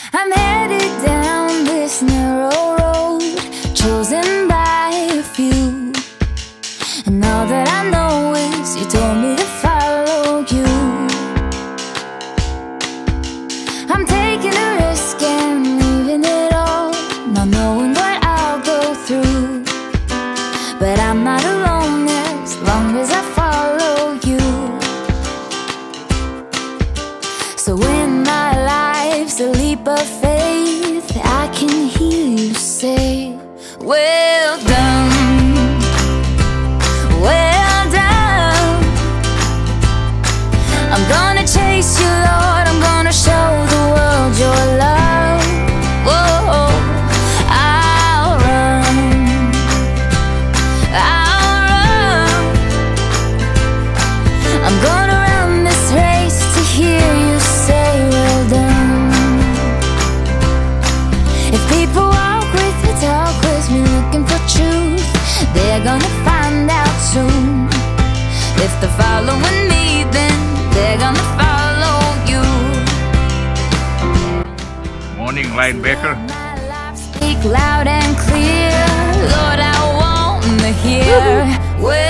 I'm headed down this narrow road, chosen by a few. And all that I know is you told me to follow you. I'm taking a risk and leaving it all, not knowing what I'll go through. But I'm not alone as long as I follow you. So when my life's a leap of faith, I can hear you say, well done, well done. I'm gonna chase you, Lord, I'm gonna show the world your love. Whoa, I'll run, I'm gonna run this race to hear you say, well done. If people walk with me, talk with me, looking for truth, they're gonna find out soon. If they're following me, then they're gonna follow you. Morning, Linebacker. My life speak loud and clear, Lord, I wanna hear, well